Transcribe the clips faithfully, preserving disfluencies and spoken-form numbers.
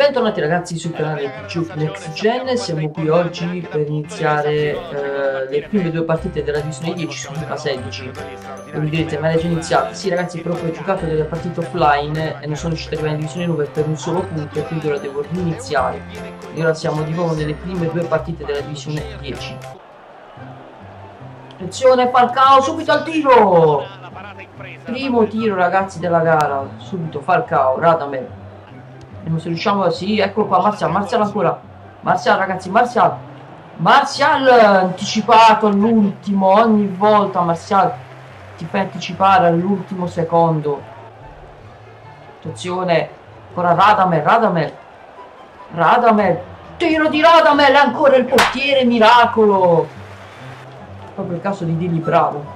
Bentornati ragazzi sul canale Juke Next Gen, siamo qui oggi per iniziare eh, le prime due partite della divisione dieci su FIFA sedici. E mi direte, ma l'hai già iniziata? Sì ragazzi, proprio ho giocato delle partite offline e non sono riuscito ad arrivare in divisione nove per un solo punto e quindi ora devo riniziare. E ora siamo di nuovo nelle prime due partite della divisione dieci. Attenzione Falcao, subito al tiro! Primo tiro ragazzi della gara, subito Falcao, Radamel. Vediamo se riusciamo, sì, eccolo qua, Martial, Martial ancora. Martial ragazzi, Martial. Martial anticipato all'ultimo, ogni volta Martial ti fai anticipare all'ultimo secondo. Attenzione, ancora Radamel, Radamel. Radamel, tiro di Radamel, ancora il portiere, miracolo. Proprio il caso di Dili Bravo.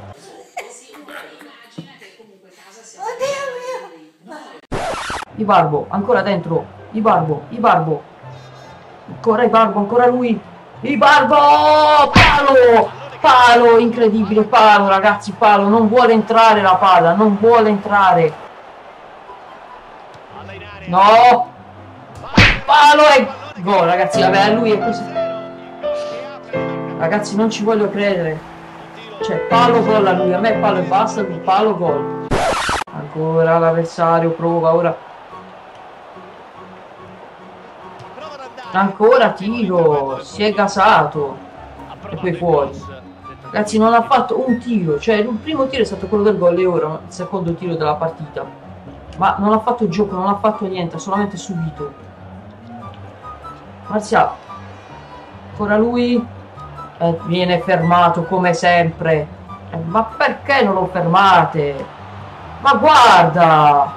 Ibarbo, ancora dentro, Ibarbo, Ibarbo, ancora Ibarbo, ancora lui, Ibarbo, palo, palo, incredibile, palo ragazzi, palo, non vuole entrare la palla, non vuole entrare, no, palo e gol ragazzi, vabbè, lui è così, ragazzi non ci voglio credere, cioè palo gol a lui, a me palo e basta, lui palo gol, ancora l'avversario prova ora. Ancora tiro, si è gasato e poi fuori. Ragazzi non ha fatto un tiro, cioè il primo tiro è stato quello del gol e ora il secondo tiro della partita. Ma non ha fatto gioco, non ha fatto niente, ha solamente subito. Martial, ancora lui, eh, viene fermato come sempre. Eh, ma perché non lo fermate? Ma guarda!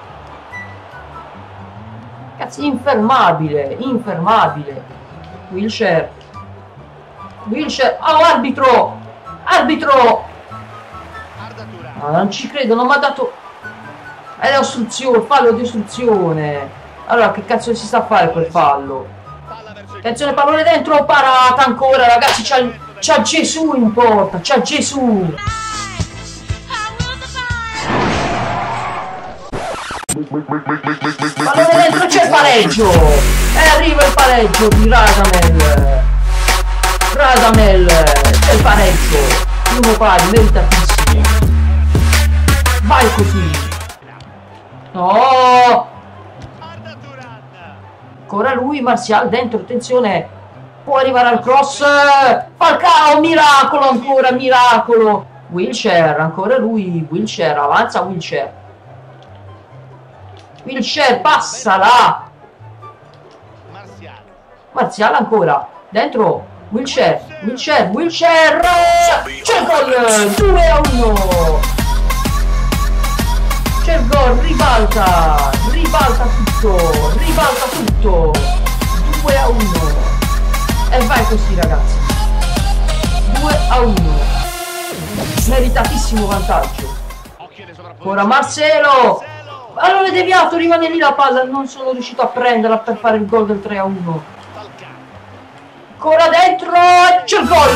Ragazzi, infermabile, infermabile. Wilshere. Wilshere. Oh, arbitro! Arbitro! Ah, non ci credo, non mi ha dato... È ostruzione, fallo di ostruzione. Allora, che cazzo si sta a fare quel fallo? Attenzione, pallone dentro, parata ancora, ragazzi, c'ha Gesù in porta, c'ha Gesù! Pallone dentro, c'è il pareggio e arriva il pareggio di Radamel. Radamel, c'è il pareggio, uno pari, meritatissimo. Vai così, no, ancora lui, Martial dentro, attenzione, può arrivare al cross, Falcao, miracolo ancora, miracolo. Wilshere, ancora lui, Wilshere, avanza Wilshere. Wilshere, passala! Martial ancora, dentro, Wilshere, Wilshere, Wilshere! C'è il gol! due a uno! C'è il gol, ribalta! Ribalta tutto! Ribalta tutto! due a uno! E vai così ragazzi! due a uno! Meritatissimo vantaggio! Ora Marcelo! Allora è deviato, rimane lì la palla, non sono riuscito a prenderla per fare il gol del tre a uno. Ancora dentro, c'è il gol!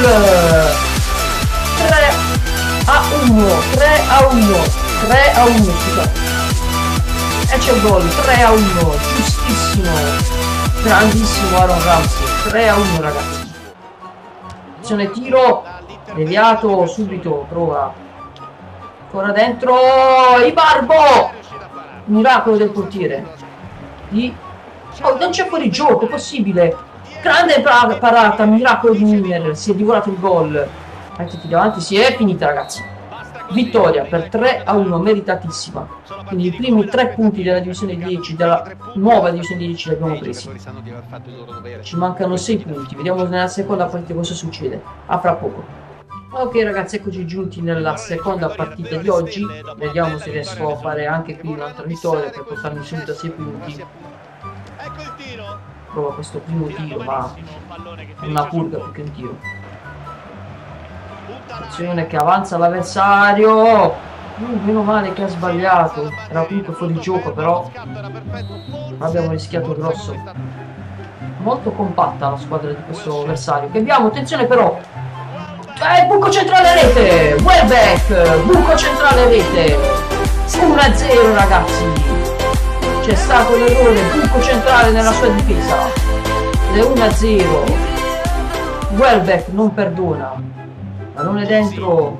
tre a uno, tre a uno, tre a uno, scusate. E c'è il gol, tre a uno, giustissimo. Grandissimo Aaron Ramsey, tre a uno ragazzi. Attenzione, tiro, deviato, subito, prova. Ancora dentro, Ibarbo! Miracolo del portiere di... Oh, non c'è fuori gioco, è possibile. Grande parata, miracolo di Miller, si è divorato il gol. Mettiti davanti, si è finita ragazzi. Vittoria per tre a uno, meritatissima. Quindi i primi tre punti della divisione dieci, della nuova divisione dieci li abbiamo presi. Ci mancano sei punti, vediamo nella seconda partita cosa succede. A fra poco. Ok ragazzi, eccoci giunti nella seconda partita di oggi, vediamo se riesco a fare anche qui un'altra vittoria per portarmi subito a sei punti. Prova questo primo tiro, ma è una purga più che un tiro. Attenzione che avanza l'avversario, uh, meno male che ha sbagliato, era comunque fuori gioco però abbiamo rischiato grosso. Molto compatta la squadra di questo avversario, che abbiamo, attenzione però. Eh, buco centrale rete, Welbeck, buco centrale rete, uno a zero ragazzi, c'è stato l'errore, buco centrale nella sua difesa, ed è uno a zero. Welbeck non perdona, pallone dentro,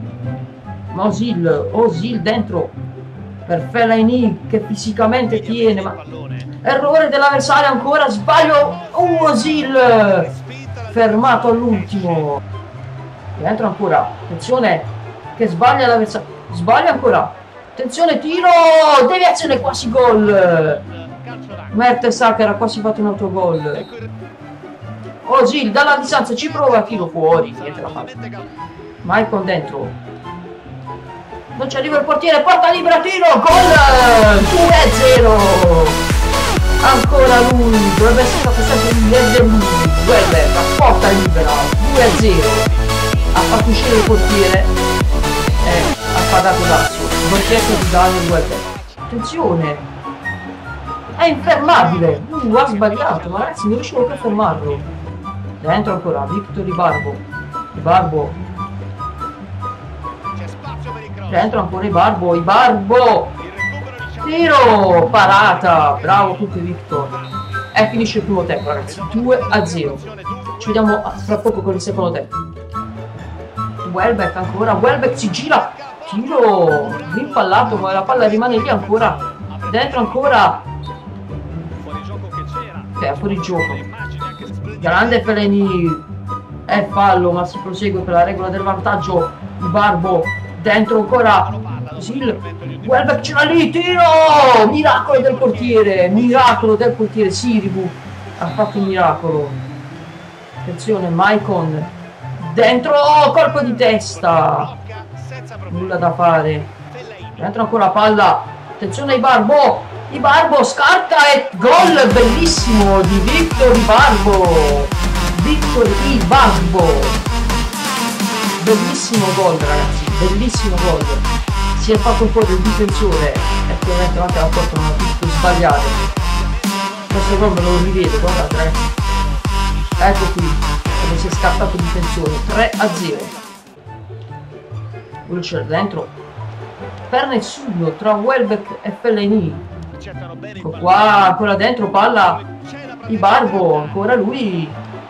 Osil, Osil dentro per Fellaini che fisicamente tiene, ma errore dell'avversario ancora, sbaglio, uh, Osil fermato all'ultimo, dentro ancora, attenzione che sbaglia l'avversario, sbaglia ancora, attenzione tiro, deviazione, quasi gol, Mertesacker ha quasi fatto un autogol. Osil dalla distanza ci prova, tiro fuori, niente la fa. Maicon dentro, non ci arriva il portiere, porta libera, tiro, gol, due a zero. Ancora lui, dovrebbe essere stato sempre il lui, Welbeck, a porta libera, due a zero. Ha fatto uscire il portiere e ha pagato l'azzo. Non cerca di Daniel Welbeck. Attenzione, è infermabile, uh, ha sbagliato, ma ragazzi non riuscivo più a fermarlo. Dentro ancora, Victor Ibarbo, Ibarbo, dentro ancora Ibarbo, Ibarbo, tiro, parata, bravo tutti Victor. E finisce il primo tempo ragazzi, due a zero. Ci vediamo fra poco con il secondo tempo. Welbeck ancora, Welbeck si gira, tiro, rimpallato, ma la palla rimane lì ancora, dentro ancora, ok, fuori gioco. Grande Fellaini, è fallo, ma si prosegue per la regola del vantaggio. Barbo, dentro ancora, Sil, Welbeck ce l'ha lì, tiro, miracolo del portiere, miracolo del portiere, Sirigu ha fatto un miracolo. Attenzione, Maicon, dentro, colpo di testa, nulla da fare, dentro ancora palla, attenzione Ibarbo, Ibarbo scarta e gol bellissimo di Victor Ibarbo, Victor Ibarbo, bellissimo gol ragazzi, bellissimo gol, si è fatto fuori il difensore e poi ovviamente anche la porta non ha potuto sbagliare. Questo gol me lo rivedo, guardate ragazzi, ecco qui come si è scattato il difensore, tre a zero. Wilshere dentro per nessuno tra Welbeck e Fellaini. Ecco qua, ancora dentro, palla Ibarbo, ancora lui,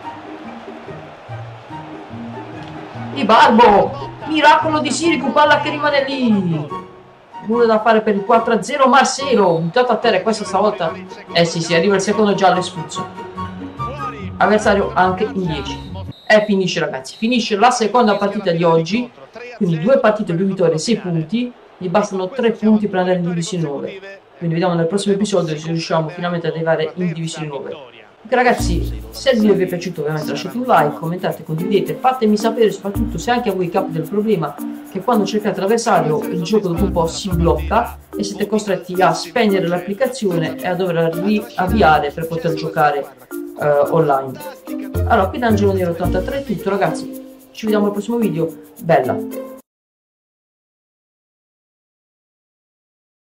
Ibarbo, miracolo di Sirigu, palla che rimane lì, nulla da fare per il quattro a zero. Marcelo buttato a terra, e questa stavolta eh sì sì, arriva il secondo giallo espulso, avversario anche in dieci. E finisce ragazzi, finisce la seconda partita di oggi, quindi due partite, due vittorie, sei punti, gli bastano tre punti per andare in divisione nove. Quindi vediamo nel prossimo episodio se riusciamo finalmente ad arrivare in divisione nove. Ok ragazzi, se il video vi è piaciuto ovviamente lasciate un like, commentate, condividete, fatemi sapere soprattutto se anche a voi capita il problema che quando cercate l'avversario il gioco dopo un po' si blocca e siete costretti a spegnere l'applicazione e a dover riavviare per poter giocare uh, online. Allora, qui da Angelo Nero ottantatré è tutto ragazzi, ci vediamo al prossimo video, bella!